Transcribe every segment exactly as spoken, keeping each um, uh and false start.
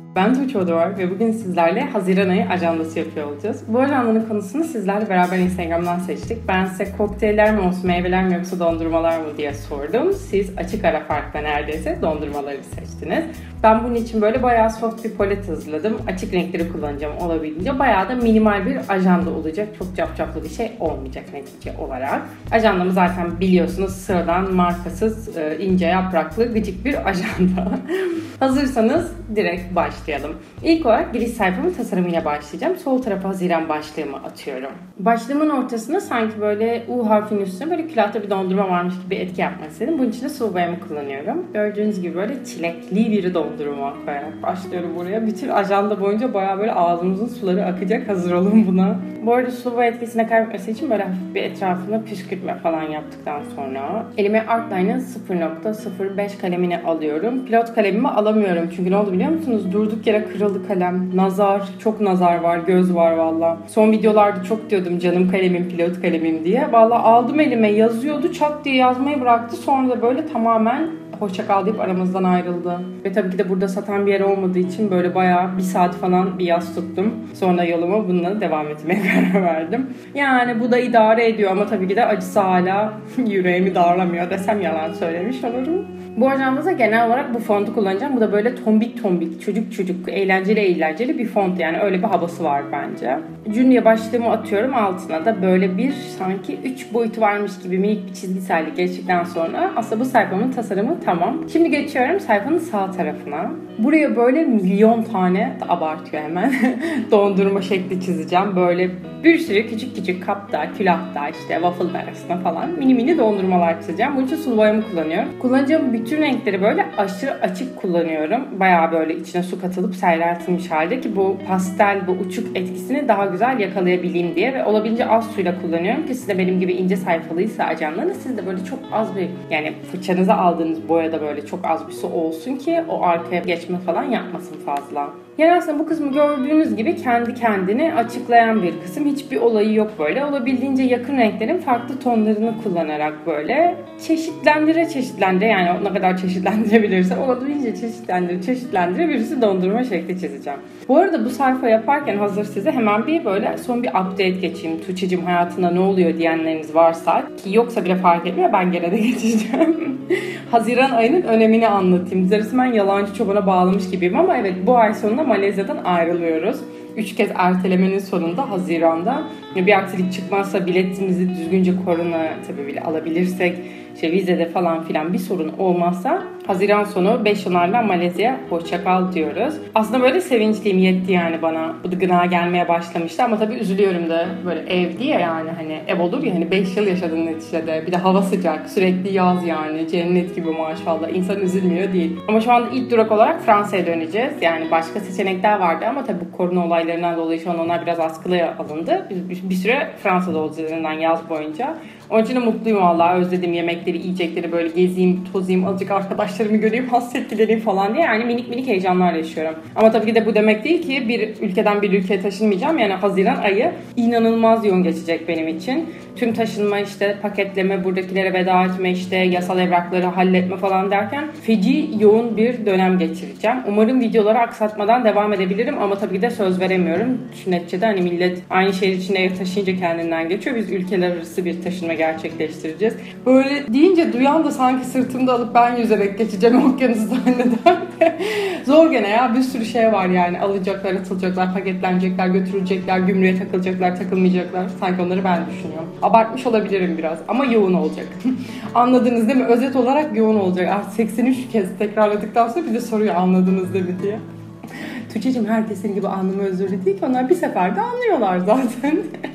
Ben Tuğçe Oduvar ve bugün sizlerle Haziran ayı ajandası yapıyor olacağız. Bu ajandanın konusunu sizlerle beraber Instagram'dan seçtik. Ben size kokteyller mi olsun, meyveler mi yoksa dondurmalar mı diye sordum. Siz açık ara farkla neredeyse dondurmaları seçtiniz. Ben bunun için böyle bayağı soft bir palet hazırladım. Açık renkleri kullanacağım olabildiğince. Bayağı da minimal bir ajanda olacak. Çok capcaplı bir şey olmayacak netice olarak. Ajandamı zaten biliyorsunuz, sıradan markasız, ince yapraklı, gıcık bir ajanda. Hazırsanız direkt başlayalım. İlk olarak giriş sayfamın tasarımıyla başlayacağım. Sol tarafa Haziran başlığımı atıyorum. Başlığımın ortasına sanki böyle U harfinin üstüne böyle külahta bir dondurma varmış gibi etki yapmak istedim. Bunun için de sıvı boyamı kullanıyorum. Gördüğünüz gibi böyle çilekli bir dondurma koyarak başlıyorum buraya. Bütün ajanda boyunca bayağı böyle ağzımızın suları akacak. Hazır olun buna. Bu arada sıvı boya etkisine kaybetmesi için böyle hafif bir etrafına püskürtme falan yaptıktan sonra elime Artline'ın sıfır nokta sıfır beş kalemini alıyorum. Pilot kalemimi alamıyorum çünkü ne oldu biliyor musunuz? Durduk yere kırıldı kalem. Nazar, çok nazar var, göz var valla. Son videolarda çok diyordum canım kalemim, pilot kalemim diye. Valla aldım elime, yazıyordu, çat diye yazmayı bıraktı. Sonra da böyle tamamen hoşça kal deyip aramızdan ayrıldı. Ve tabii ki de burada satan bir yer olmadığı için böyle bayağı bir saat falan bir yaz tuttum. Sonra yoluma bununla devam etmeye karar verdim. Yani bu da idare ediyor ama tabii ki de acısı hala yüreğimi darlamıyor desem yalan söylemiş olurum. Bu ajandada genel olarak bu fontu kullanacağım. Bu da böyle tombik tombik, çocuk çocuk, eğlenceli eğlenceli bir font, yani öyle bir havası var bence. Cünye başlığımı atıyorum, altına da böyle bir sanki üç boyutu varmış gibi minik bir çizgisellik geçtikten sonra aslında bu sayfamın tasarımı tamam. Şimdi geçiyorum sayfanın sağ tarafına. Buraya böyle milyon tane, abartıyor hemen, dondurma şekli çizeceğim. Böyle bir sürü küçük küçük kapta, külahta, işte waffle arasında falan mini mini dondurmalar çizeceğim. Bunun için sulu boyamı kullanıyorum. Kullanacağım bütün renkleri böyle aşırı açık kullanıyorum. Bayağı böyle içine su katılıp seyreltilmiş halde ki bu pastel, bu uçuk etkisini daha güzel yakalayabileyim diye ve olabildiğince az suyla kullanıyorum ki siz de benim gibi ince sayfalıysa ajandanız, siz de böyle çok az bir, yani fırçanıza aldığınız boyada böyle çok az bir su olsun ki o arkaya geçme falan yapmasın fazla. Yani aslında bu kısmı gördüğünüz gibi kendi kendini açıklayan bir kısım. Hiçbir olayı yok böyle. Olabildiğince yakın renklerin farklı tonlarını kullanarak böyle çeşitlendire çeşitlendire, yani ne kadar çeşitlendirebilirse olabildiğince çeşitlendire çeşitlendire birisi dondurma şekli çizeceğim. Bu arada bu sayfa yaparken hazır size hemen bir böyle son bir update geçeyim. Tuğçe'cim hayatında ne oluyor diyenleriniz varsa, ki yoksa bile fark etmiyor, ben gene de geçeceğim. Haziran ayının önemini anlatayım. Size resmen yalancı çobana bağlamış gibiyim ama evet, bu ay sonunda Malezya'dan ayrılıyoruz. Üç kez ertelemenin sonunda Haziran'da bir aksilik çıkmazsa, biletimizi düzgünce korona tabii bile alabilirsek, işte vizede falan filan bir sorun olmazsa Haziran sonu beş Onar'dan Malezya'ya hoşça kal diyoruz. Aslında böyle sevinçliyim, yetti yani bana. Bu da gına gelmeye başlamıştı ama tabii üzülüyorum da, böyle ev diye yani, hani ev olur ya, hani beş yıl yaşadın neticede. Bir de hava sıcak, sürekli yaz yani, cennet gibi maşallah. İnsan üzülmüyor değil. Ama şu anda ilk durak olarak Fransa'ya döneceğiz. Yani başka seçenekler vardı ama tabii bu korona olaylarından dolayı şu an onlar biraz askılıya alındı. Biz bir süre Fransa'da olacağız yaz boyunca. Onun için de mutluyum vallahi, özledim yemekleri, yiyecekleri, böyle gezeyim, tozayım, azıcık arkadaşlarımı göreyim, hasretleneyim falan diye yani minik minik heyecanlar yaşıyorum. Ama tabii ki de bu demek değil ki bir ülkeden bir ülkeye taşınmayacağım. Yani Haziran ayı inanılmaz yoğun geçecek benim için. Tüm taşınma, işte paketleme, buradakilere veda etme, işte yasal evrakları halletme falan derken feci yoğun bir dönem geçireceğim. Umarım videoları aksatmadan devam edebilirim ama tabii ki de söz veremiyorum. Şu neticede hani millet aynı şehir içinde ev taşıyınca kendinden geçiyor. Biz ülkeler arası bir taşınma gerçekleştireceğiz. Böyle deyince duyan da sanki sırtımda alıp ben yüzerek geçeceğim okyanusu zanneder. Zor gene ya, bir sürü şey var yani. Alacaklar, atılacaklar, paketlenecekler, götürülecekler, gümrüğe takılacaklar, takılmayacaklar. Sanki onları ben düşünüyorum. Abartmış olabilirim biraz ama yoğun olacak. Anladınız değil mi? Özet olarak yoğun olacak. Artık seksen üç kez tekrarladıktan sonra bir de soruyor anladınız değil mi diye. Tuğçe'cim herkes senin gibi anlama özürlü değil ki, onlar bir seferde anlıyorlar zaten.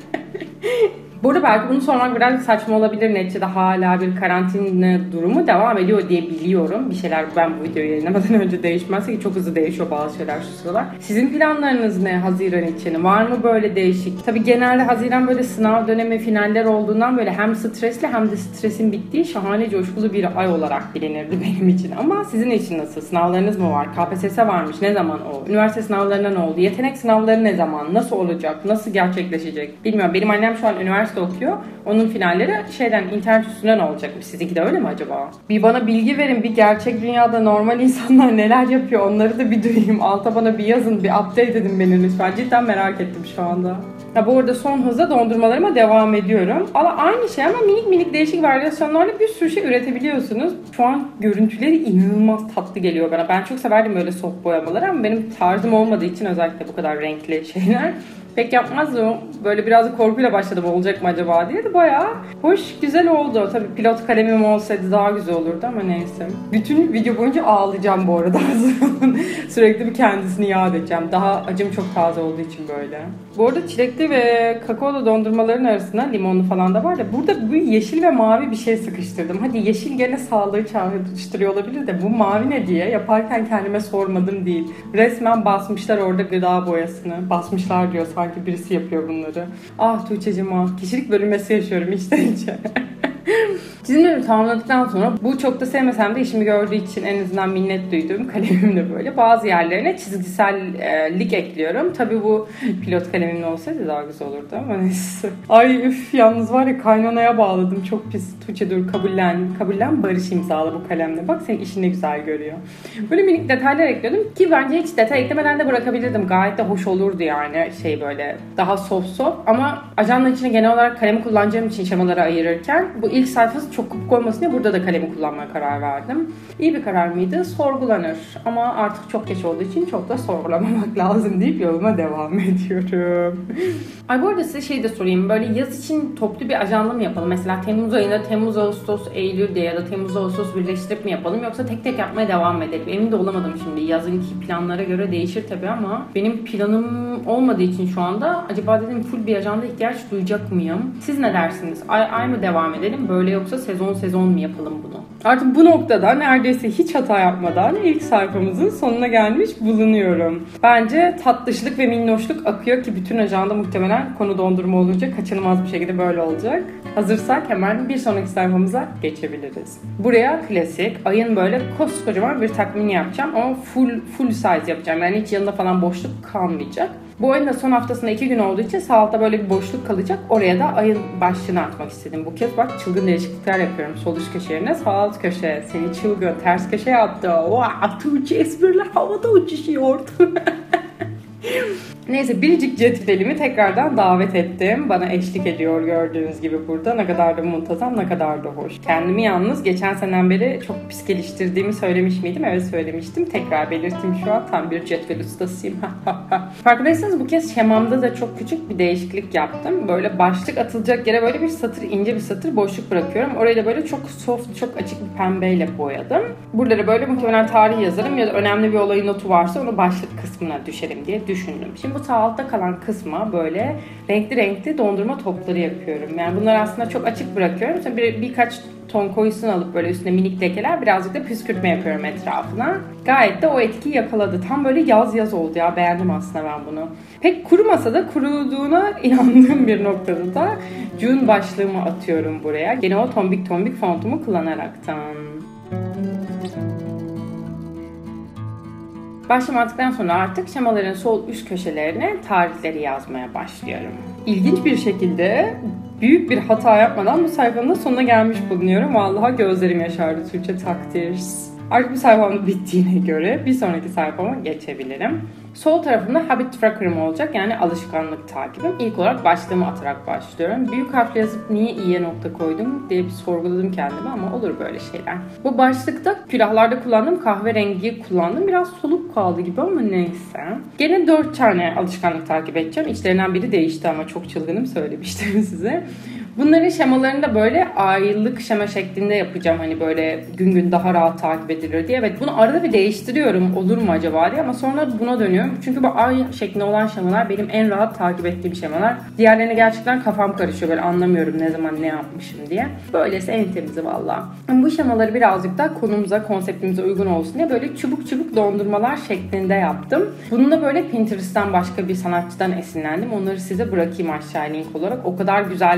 Bu arada belki bunu sormak biraz saçma olabilir. Neticede hala bir karantina durumu devam ediyor diye biliyorum. Bir şeyler ben bu videoyu yayınlamadan önce değişmezse, ki çok hızlı değişiyor bazı şeyler şu sıralar. Sizin planlarınız ne Haziran için? Var mı böyle değişik? Tabii genelde Haziran böyle sınav dönemi, finaller olduğundan böyle hem stresli hem de stresin bittiği şahane coşkulu bir ay olarak bilinirdi benim için. Ama sizin için nasıl? Sınavlarınız mı var? K P S S varmış. Ne zaman o? Üniversite sınavlarına ne oldu? Yetenek sınavları ne zaman? Nasıl olacak? Nasıl gerçekleşecek? Bilmiyorum. Benim annem şu an üniversite üniversite okuyor. Onun finalleri şeyden, internet üstünden olacakmış. Sizinki de öyle mi acaba? Bir bana bilgi verin. Bir gerçek dünyada normal insanlar neler yapıyor onları da bir duyayım. Alta bana bir yazın, bir update edin beni lütfen. Cidden merak ettim şu anda. Ya bu arada son hızla dondurmalarıma devam ediyorum. Ama aynı şey ama minik minik değişik varyasyonlarla bir sürü şey üretebiliyorsunuz. Şu an görüntüleri inanılmaz tatlı geliyor bana. Ben çok severdim böyle soft boyamaları ama benim tarzım olmadığı için özellikle bu kadar renkli şeyler pek yapmazdım. Böyle biraz korkuyla başladım olacak mı acaba diye de bayağı hoş, güzel oldu. Tabii pilot kalemim olsaydı daha güzel olurdu ama neyse. Bütün video boyunca ağlayacağım bu arada. Sürekli bir kendisini yad edeceğim. Daha acım çok taze olduğu için böyle. Bu arada çilekli ve kakaolu dondurmaların arasında limonlu falan da var da burada bu yeşil ve mavi bir şey sıkıştırdım. Hadi yeşil gene sağlığı çağrıştırıyor olabilir de bu mavi ne diye yaparken kendime sormadım değil. Resmen basmışlar orada gıda boyasını. Basmışlar diyor sanki birisi yapıyor bunları. Ah Tuğçe'cim ah. Kişilik bölünmesi yaşıyorum içten içe. Çizimlerimi tamamladıktan sonra bu çok da sevmesem de işimi gördüğü için en azından minnet duyduğum kalemimle böyle bazı yerlerine çizgisellik ekliyorum. Tabii bu pilot kalemimle olsaydı daha güzel olurdu ama neyse. Ay üf yalnız var ya kaynanaya bağladım. Çok pis. Tuğçe dur kabullen. Kabullen Barış imzalı bu kalemle. Bak senin işini ne güzel görüyor. Böyle minik detaylar ekliyordum ki bence hiç detay eklemeden de bırakabilirdim. Gayet de hoş olurdu yani şey böyle daha soft soft ama ajandanın içine genel olarak kalemi kullanacağım için şemaları ayırırken bu ilk sayfası çok kopuk olmasın diye burada da kalemi kullanmaya karar verdim. İyi bir karar mıydı? Sorgulanır. Ama artık çok geç olduğu için çok da sorgulamamak lazım deyip yoluma devam ediyorum. Ay bu arada size şey de sorayım. Böyle yaz için toplu bir ajanda mı yapalım? Mesela Temmuz ayında Temmuz, Ağustos, Eylül diye ya da Temmuz, Ağustos birleştirip mi yapalım? Yoksa tek tek yapmaya devam edelim? Emin de olamadım şimdi. Yazınki planlara göre değişir tabii ama benim planım olmadığı için şu anda acaba dedim full bir ajanda ihtiyaç duyacak mıyım? Siz ne dersiniz? Ay ay mı devam edelim? Böyle yoksa sezon sezon mu yapalım bunu? Artık bu noktada neredeyse hiç hata yapmadan ilk sayfamızın sonuna gelmiş bulunuyorum. Bence tatlışlık ve minnoşluk akıyor ki bütün ajanda muhtemelen konu dondurma olunca kaçınılmaz bir şekilde böyle olacak. Hazırsak hemen bir sonraki sayfamıza geçebiliriz. Buraya klasik ayın böyle koskocaman bir takvimini yapacağım ama full full size yapacağım. Yani hiç yanında falan boşluk kalmayacak. Bu ayın da son haftasında iki gün olduğu için sağ altta böyle bir boşluk kalacak. Oraya da ayın başlığını atmak istedim. Bu kez bak çılgın değişiklikler yapıyorum. Sol üst köşe yerine sağ alt köşe. Seni çılgın ters köşe yaptı. Wow, Tuğçe espriler havada uçuşuyor. Neyse biricik cetvelimi tekrardan davet ettim. Bana eşlik ediyor gördüğünüz gibi burada. Ne kadar da muntazam, ne kadar da hoş. Kendimi yalnız geçen seneden beri çok pis geliştirdiğimi söylemiş miydim? Evet söylemiştim. Tekrar belirteyim şu an. Tam bir cetvel ustasıyım. Farkındaysanız bu kez şemamda da çok küçük bir değişiklik yaptım. Böyle başlık atılacak yere böyle bir satır, ince bir satır boşluk bırakıyorum. Orayı da böyle çok soft, çok açık bir pembeyle boyadım. Buraları böyle muhtemelen tarih yazarım ya da önemli bir olayın notu varsa onu başlık kısmına düşerim diye düşündüm. Şimdi bu sağ altta kalan kısma böyle renkli renkli dondurma topları yapıyorum. Yani bunları aslında çok açık bırakıyorum. Sonra bir, birkaç ton koyusunu alıp böyle üstüne minik lekeler birazcık da püskürtme yapıyorum etrafına. Gayet de o etkiyi yakaladı. Tam böyle yaz yaz oldu ya. Beğendim aslında ben bunu. Pek kurumasa da kuruduğuna inandığım bir noktada da June başlığımı atıyorum buraya. Gene o tombik tombik fontumu kullanaraktan. Başlama attıktan sonra artık şemaların sol üst köşelerine tarihleri yazmaya başlıyorum. İlginç bir şekilde büyük bir hata yapmadan bu sayfanın da sonuna gelmiş bulunuyorum. Vallahi gözlerim yaşardı Tuğçe takdir. Artık bu sayfamın bittiğine göre bir sonraki sayfama geçebilirim. Sol tarafımda habit tracker'ım olacak yani alışkanlık takibim. İlk olarak başlığımı atarak başlıyorum. Büyük harfle yazıp niye i'ye nokta koydum diye bir sorguladım kendime ama olur böyle şeyler. Bu başlıkta külahlarda kullandığım kahverengiyi kullandım. Biraz soluk kaldı gibi ama neyse. Gene dört tane alışkanlık takip edeceğim. İçlerinden biri değişti ama çok çılgınım söylemiştim size. Bunların şemalarını da böyle aylık şema şeklinde yapacağım. Hani böyle gün gün daha rahat takip edilir diye. Evet bunu arada bir değiştiriyorum olur mu acaba diye ama sonra buna dönüyorum. Çünkü bu ay şeklinde olan şemalar benim en rahat takip ettiğim şemalar. Diğerlerine gerçekten kafam karışıyor. Böyle anlamıyorum ne zaman ne yapmışım diye. Böylesi en temizi valla. Bu şemaları birazcık da konumuza, konseptimize uygun olsun diye böyle çubuk çubuk dondurmalar şeklinde yaptım. Bunu da böyle Pinterest'ten başka bir sanatçıdan esinlendim. Onları size bırakayım aşağıya link olarak. O kadar güzel böyle şey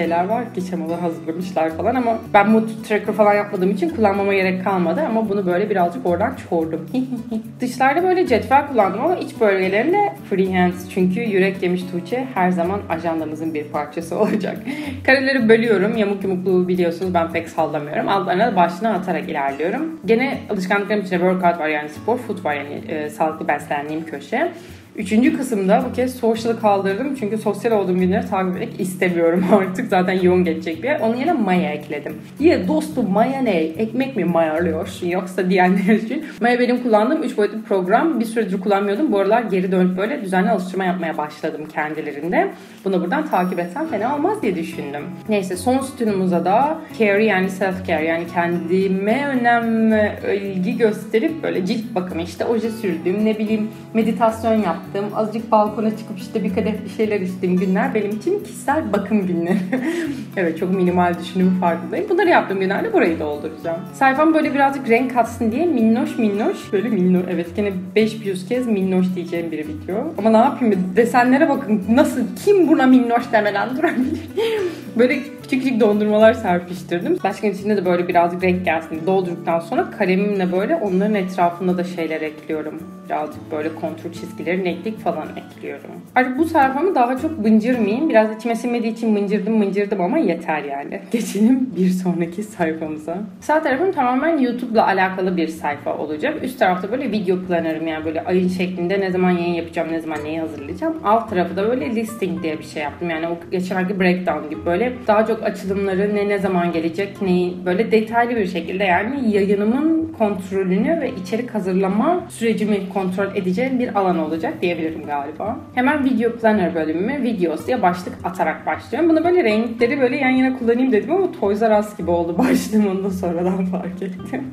şeyler var ki şemaları hazırlamışlar falan ama ben mood tracker falan yapmadığım için kullanmama gerek kalmadı ama bunu böyle birazcık oradan çoğurdum. Dışlarda böyle cetvel kullandım ama iç bölgelerinde freehand çünkü yürek yemiş Tuğçe her zaman ajandamızın bir parçası olacak. Kareleri bölüyorum. Yamuk yumukluğu biliyorsunuz ben pek sallamıyorum. Altlarına da başına atarak ilerliyorum. Gene alışkanlıklarım içinde workout var yani spor, food var yani e, sağlıklı beslendiğim köşe. Üçüncü kısımda bu kez social'ı kaldırdım çünkü sosyal olduğum günleri takip etmek istemiyorum artık. Zaten yoğun geçecek bir yer. Onun yerine maya ekledim. Diye dostum maya ne? Ekmek mi mayarlıyorsun yoksa diyenler için. Maya benim kullandığım üç boyutlu program. Bir süredir kullanmıyordum. Bu aralar geri dönüp böyle düzenli alıştırma yapmaya başladım kendilerinde. Bunu buradan takip etsem fena olmaz diye düşündüm. Neyse son sütunumuza da care yani self care yani kendime önem ilgi gösterip böyle cilt bakımı işte oje sürdüğüm ne bileyim meditasyon yaptım. Azıcık balkona çıkıp işte bir kadeh bir şeyler içtiğim günler benim için kişisel bakım günleri. Evet çok minimal düşündüğümün farkındayım. Bunları yaptığım günlerde burayı dolduracağım. Sayfam böyle birazcık renk katsın diye minnoş minnoş böyle minnoş. Evet gene beş yüz kez minnoş diyeceğim bir video. Ama ne yapayım desenlere bakın nasıl kim buna minnoş demeden durabilir. Böyle küçük küçük dondurmalar serpiştirdim. Başka içinde de böyle birazcık renk gelsin. Doldurduktan sonra kalemimle böyle onların etrafında da şeyler ekliyorum. Birazcık böyle kontur çizgileri, netlik falan ekliyorum. Artık bu sayfamı daha çok bıncırmayayım. Biraz içime sinmediği için mıncırdım mıncırdım ama yeter yani. Geçelim bir sonraki sayfamıza. Sağ tarafım tamamen YouTube'la alakalı bir sayfa olacak. Üst tarafta böyle video planörüm yani böyle ayın şeklinde ne zaman yayın yapacağım, ne zaman neyi hazırlayacağım. Alt tarafı da böyle listing diye bir şey yaptım. Yani o geçenki breakdown gibi böyle daha çok açılımları ne ne zaman gelecek, neyi böyle detaylı bir şekilde yani yayınımın kontrolünü ve içerik hazırlama sürecimi kontrol edeceğim bir alan olacak diyebilirim galiba. Hemen video planner bölümüme videos diye başlık atarak başlıyorum. Bunu böyle renkleri böyle yan yana kullanayım dedim ama Toys R Us gibi oldu başlığım onu da sonradan fark ettim.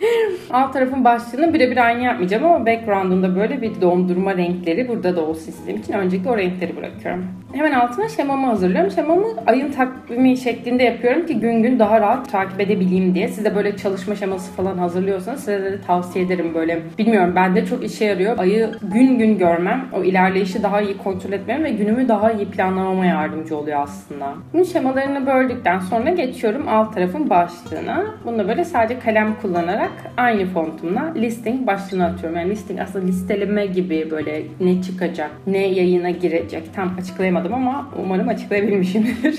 Alt tarafın başlığını birebir aynı yapmayacağım ama background'unda böyle bir dondurma renkleri burada da olsun istediğim için öncelikle o renkleri bırakıyorum. Hemen altına şemamı hazırlıyorum. Şemamı ayın takvimi şeklinde yapıyorum ki gün gün daha rahat takip edebileyim diye. Siz de böyle çalışma şeması falan hazırlıyorsanız size de tavsiye ederim böyle. Bilmiyorum bende çok işe yarıyor. Ayı gün gün görmem, o ilerleyişi daha iyi kontrol etmem ve günümü daha iyi planlamama yardımcı oluyor aslında. Bunun şemalarını böldükten sonra geçiyorum alt tarafın başlığına. Bunu da böyle sadece kalem kullanarak aynı fontumla listing başlığına atıyorum. Yani listing aslında listeleme gibi böyle ne çıkacak, ne yayına girecek. Tam açıklayamadım ama umarım açıklayabilmişimdir.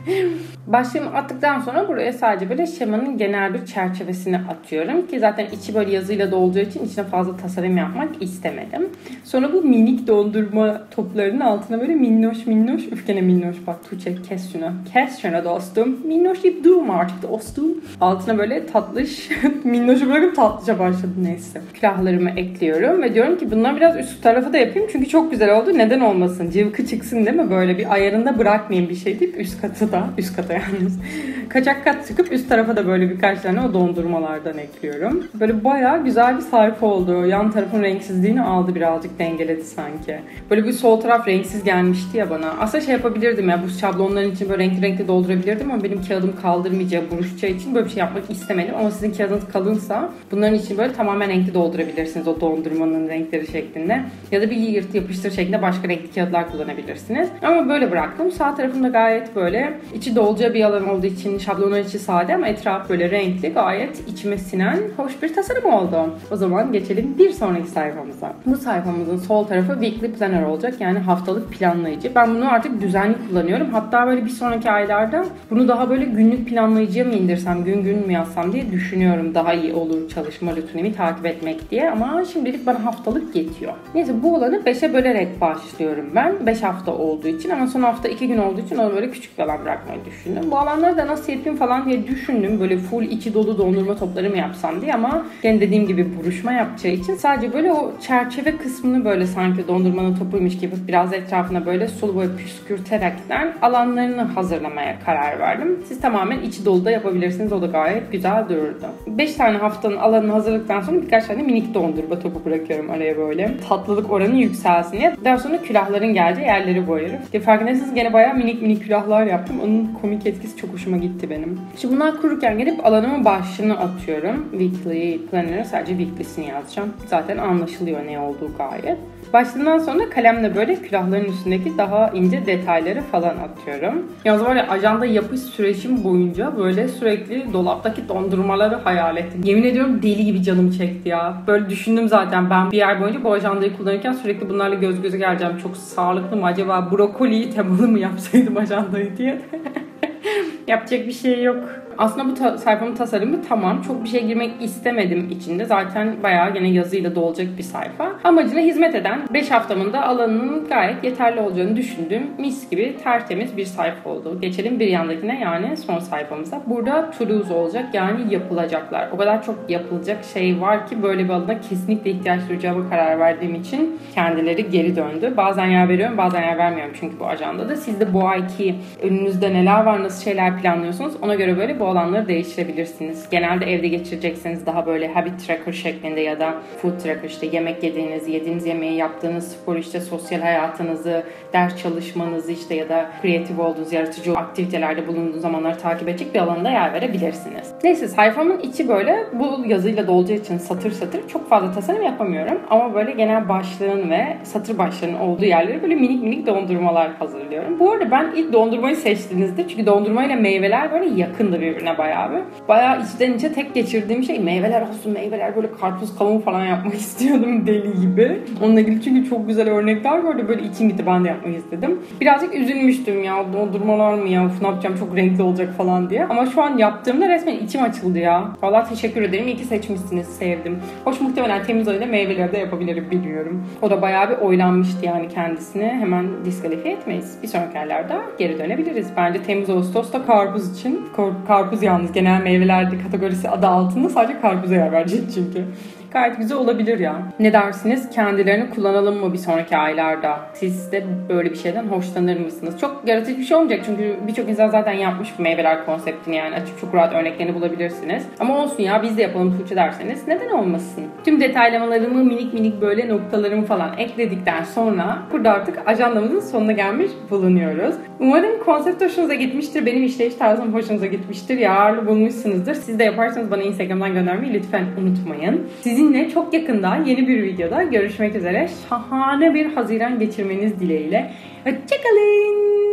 Başlığımı attıktan sonra buraya sadece böyle şemanın genel bir çerçevesini atıyorum ki zaten içi böyle yazıyla dolduğu için içine fazla tasarım yapmak istemedim. Sonra bu minik dondurma toplarının altına böyle minnoş minnoş, üf gene minnoş bak Tuğçe kes şunu, kes şunu dostum. Minnoş deyip durma artık dostum. Altına böyle tatlış, minnoşu bırakıp tatlışa başladım neyse. Külahlarımı ekliyorum ve diyorum ki bunları biraz üst tarafa da yapayım çünkü çok güzel oldu. Neden olmasın? Cıvkı çıksın değil mi? Böyle bir ayarında bırakmayayım bir şey deyip üst katı da, üst kata yalnız. Kaçak kat çıkıp üst tarafa da böyle birkaç tane o dondurmalardan ekliyorum. Böyle bayağı güzel bir sayfa oldu. Yan tarafın renksizliğini aldı birazcık dengeledi sanki. Böyle bir sol taraf renksiz gelmişti ya bana. Aslında şey yapabilirdim ya bu şablonların için böyle renkli renkli doldurabilirdim ama benim kağıdım kaldırmayacağı buruşacağı için böyle bir şey yapmak istemedim. Ama sizin kağıdınız kalınsa bunların için böyle tamamen renkli doldurabilirsiniz o dondurmanın renkleri şeklinde. Ya da bir yırt yapıştır şeklinde başka renkli kağıtlar kullanabilirsiniz. Ama böyle bıraktım. Sağ tarafımda gayet böyle içi dolacağı bir alan olduğu için şablonun içi sade ama etraf böyle renkli gayet içime sinen hoş bir tasarım oldu. O zaman geçelim bir sonraki sayfamıza. Bu sayfamızın sol tarafı weekly planner olacak yani haftalık planlayıcı. Ben bunu artık düzenli kullanıyorum. Hatta böyle bir sonraki aylarda bunu daha böyle günlük planlayıcıya mı indirsem, gün gün mü yazsam diye düşünüyorum. Daha iyi olur çalışma rutinimi takip etmek diye ama şimdilik bana haftalık yetiyor. Neyse bu olanı beşe bölerek başlıyorum ben. beş hafta olduğu için ama son hafta iki gün olduğu için onu böyle küçük bir alan bırakmayı düşündüm. Bu alanları da nasıl yapayım falan diye düşündüm. Böyle full içi dolu dondurma topları mı yapsam diye ama yani dediğim gibi buruşma yapacağı için sadece böyle o çerçeve kısmını böyle sanki dondurmanın topuymuş gibi biraz etrafına böyle sulu boya püskürterekten alanlarını hazırlamaya karar verdim. Siz tamamen içi dolu da yapabilirsiniz. O da gayet güzel dururdu. beş tane haftanın alanını hazırladıktan sonra birkaç tane minik dondurma topu bırakıyorum araya böyle. Tatlılık oranı yükselsin diye. Daha sonra külahların geldiği yerleri boyarım. Farkındaysanız gene bayağı minik minik külahlar yaptım. Onun komik etkisi çok hoşuma gitti benim. Şimdi bunlar kururken gelip alanımın başlığını atıyorum. Weekly planner sadece weekly'sini yazacağım. Zaten anlaşılıyor ne olduğu gayet. Başladığından sonra kalemle böyle külahların üstündeki daha ince detayları falan atıyorum. Yalnız var ya, ajanda yapış sürecim boyunca böyle sürekli dolaptaki dondurmaları hayal ettim. Yemin ediyorum deli gibi canım çekti ya. Böyle düşündüm zaten, ben bir ay boyunca bu ajandayı kullanırken sürekli bunlarla göz göze geleceğim. Çok sağlıklı mı acaba, brokoliyi temalı mı yapsaydım ajandayı diye. Yapacak bir şey yok. Aslında bu ta- sayfamın tasarımı tamam. Çok bir şey girmek istemedim içinde. Zaten bayağı gene yazıyla dolacak bir sayfa. Amacına hizmet eden, beş haftamın da alanının gayet yeterli olacağını düşündüğüm mis gibi tertemiz bir sayfa oldu. Geçelim bir yandakine, yani son sayfamıza. Burada to-do's olacak, yani yapılacaklar. O kadar çok yapılacak şey var ki böyle bir alana kesinlikle ihtiyaç duyacağıma karar verdiğim için kendileri geri döndü. Bazen yer veriyorum, bazen yer vermiyorum çünkü bu ajandada. Siz de bu ayki önünüzde neler var, nasıl şeyler planlıyorsunuz, ona göre böyle bu alanları değiştirebilirsiniz. Genelde evde geçirecekseniz daha böyle habit tracker şeklinde ya da food tracker, işte yemek yediğiniz, yediğiniz yemeği yaptığınız spor, işte sosyal hayatınızı, ders çalışmanızı, işte ya da kreatif olduğunuz, yaratıcı aktivitelerde bulunduğunuz zamanları takip edecek bir alanda yer verebilirsiniz. Neyse, sayfamın içi böyle bu yazıyla dolacağı için satır satır çok fazla tasarım yapamıyorum. Ama böyle genel başlığın ve satır başlarının olduğu yerlere böyle minik minik dondurmalar hazırlıyorum. Bu arada ben ilk dondurmayı seçtiğinizde, çünkü dondurmayla meyveler böyle yakındı birbirine bayağı bir. Bayağı içten içe tek geçirdiğim şey meyveler olsun, meyveler, böyle karpuz kavun falan yapmak istiyordum deli gibi. Onunla ilgili çünkü çok güzel örnekler vardı, böyle içim gitti, ben de yapmak istedim. Birazcık üzülmüştüm ya, dondurmalar mı ya, uf, ne yapacağım, çok renkli olacak falan diye. Ama şu an yaptığımda resmen içim açıldı ya. Vallahi teşekkür ederim, iyi ki seçmişsiniz, sevdim. Hoş, muhtemelen Temmuz ayında meyveleri de yapabilirim, bilmiyorum. O da bayağı bir oylanmıştı yani kendisini. Hemen diskalifiye etmeyiz. Bir sonraki aylarda geri dönebiliriz. Bence Temmuz Ağustos'ta karpuz için, karpuz yalnız genel meyvelerde kategorisi adı altında sadece karpuza yer verecek çünkü. Gayet güzel olabilir ya. Ne dersiniz? Kendilerini kullanalım mı bir sonraki aylarda? Siz de böyle bir şeyden hoşlanır mısınız? Çok yaratıcı bir şey olmayacak çünkü birçok insan zaten yapmış bu meyveler konseptini, yani açıp çok rahat örneklerini bulabilirsiniz. Ama olsun ya, biz de yapalım Tuğçe derseniz neden olmasın? Tüm detaylamalarımı, minik minik böyle noktalarımı falan ekledikten sonra burada artık ajandamızın sonuna gelmiş bulunuyoruz. Umarım konsept hoşunuza gitmiştir. Benim işleyiş tarzım hoşunuza gitmiştir. Yararlı bulmuşsunuzdur. Siz de yaparsanız bana Instagram'dan göndermeyi lütfen unutmayın. Sizinle çok yakında yeni bir videoda görüşmek üzere. Şahane bir Haziran geçirmeniz dileğiyle. Hoşçakalın.